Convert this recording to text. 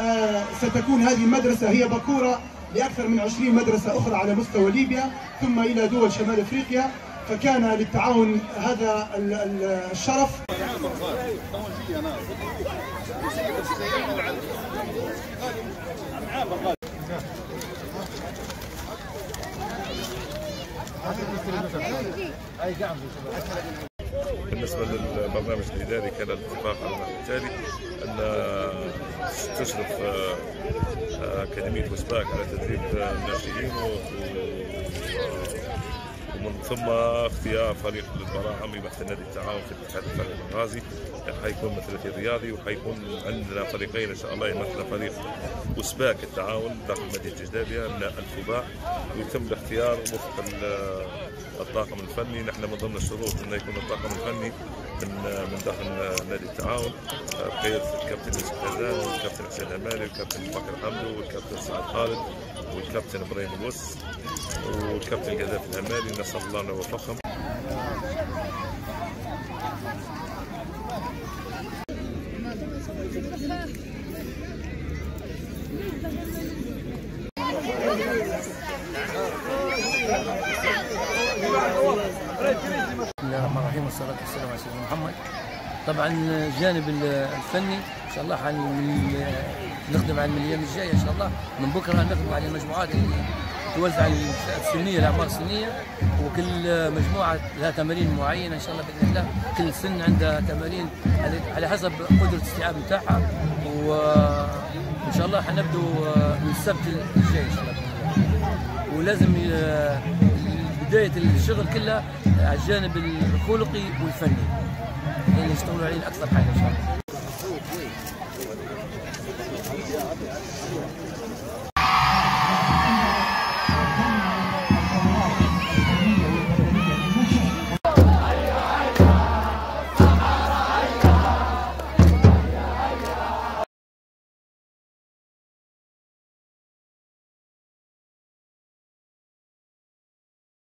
ستكون هذه المدرسة هي باكورة لأكثر من 20 مدرسة أخرى على مستوى ليبيا ثم إلى دول شمال أفريقيا. فكان للتعاون هذا الشرف. بالنسبة للبرنامج الإداري كان الاتفاق على التالي أن تشرف أكاديمية وسباك على تدريب الناشئين ومن ثم اختيار فريق للبراعم يمثل نادي التعاون في الاتحاد الفني المغازي. حيكون مثلثي رياضي وحيكون عندنا فريقين ان شاء الله، يمثل فريق وسباك التعاون داخل مدينه جدابيه من الفباع، ويتم الاختيار وفق الطاقم الفني. نحن من ضمن الشروط انه يكون الطاقم الفني من داخل نادي التعاون بقياده الكابتن يوسف حزان والكابتن حسين همالي والكابتن بكر حمدو والكابتن سعد خالد والكابتن ابراهيم الوس والكابتن قذافي الهمالي. نسال الله ان يوفقهم. بسم الله الرحمن الرحيم والصلاة والسلام على سيدنا محمد. طبعا الجانب الفني ان شاء الله نخدم على الايام الجايه ان شاء الله. من بكره نخدم على المجموعات اللي توزع السنيه، الاعمار السنيه، وكل مجموعه لها تمارين معينه ان شاء الله باذن الله. كل سن عندها تمارين على حسب قدره الاستيعاب نتاعها، وان شاء الله حنبدو من السبت الجاي ان شاء الله باذن الله. ولازم بدايه الشغل كلها على الجانب الخلقي والفني اللي يشتغلوا عليه اكثر حاجه ان شاء الله.